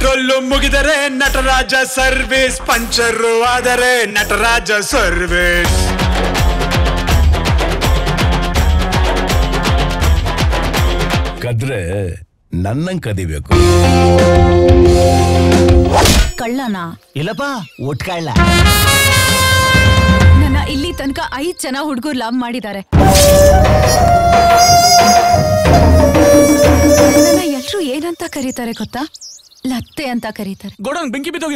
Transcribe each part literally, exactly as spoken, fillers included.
Petrol ಮುಗಿದರೆ Nataraja service, puncture ಆದರೆ Nataraja service. ಕದ್ರೆ ನನ್ನಂಗ್ ಕದಿಬೇಕು. ಕಳ್ಳನ ಇಲ್ಲಪ್ಪ ಒಟ್ ಕಳ್ಳ. ನನ್ನ ಇಲ್ಲಿ ತನಕ ಐದ್ ಜನ ಹುಡುಗರು ಲವ್ ಮಾಡಿದ್ದಾರೆ. ನನ್ನ ಎಲ್ರು ಏನಂತ ಕರೀತಾರೆ ಗೊತ್ತಾ? ಲತ್ತೆ ಅಂತ ಕರೀತಾರೆ. ಗೋಡನ್ ಬೆಂಕಿ ಬಿದ್ದೋಗಿ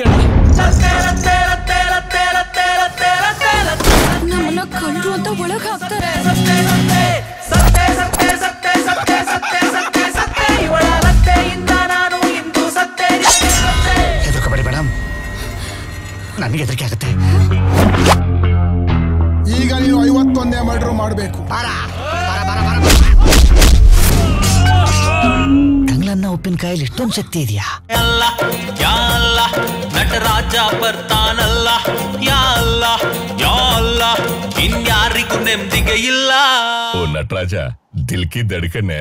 ನಮ್ಮನ್ನ ಕಳ್ಳರು ಅಂತ ಒಳಗ್ ಹಾಕ್ತಾರೆ. ಹೆದರ್ಕೋಬೇಡಿ ಮೇಡಮ್, ನನಗೆ ಹೆದರಿಕೆ ಆಗುತ್ತೆ. ಈಗ ನೀವು ಐವತ್ತೊಂದೇ ಮರ್ಡರ್ ಮಾಡಬೇಕು. ಕಂಗ್ಲನ್ನ ಉಪ್ಪಿನಕಾಯಲ್ಲಿ ಇಷ್ಟೊಂದು ಶಕ್ತಿ ಇದೆಯಾ? ಅಲ್ಲ ಯಾ ಅಲ್ಲ ನಟರಾಜ ಬರ್ತಾನಲ್ಲ, ಯಾ ಅಲ್ಲ ಯಾ ಅಲ್ಲ ಇನ್ಯಾರಿಗೂ ನೆಮ್ಮದಿಗೆ ಇಲ್ಲ. ಓ ನಟರಾಜ ದಿಲ್ಕಿ ದಡ್ಕನೆ.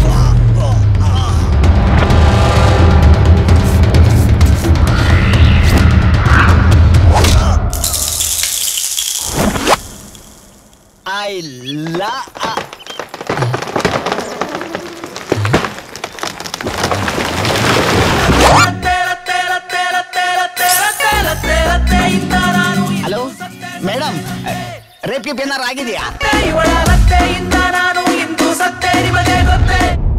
ಐ ಲಾ ಹಲೋ ಮೇಡಮ್, ರೇಪ್ ಗಿಪ್ ಏನಾರು ಆಗಿದೆಯಾ? ಇವಳ ಲತ್ತೆಯಿಂದ ನಾನು ಇಂದು ಸತ್ತೇ ನಿಮಗೆ ಗೊತ್ತೇ.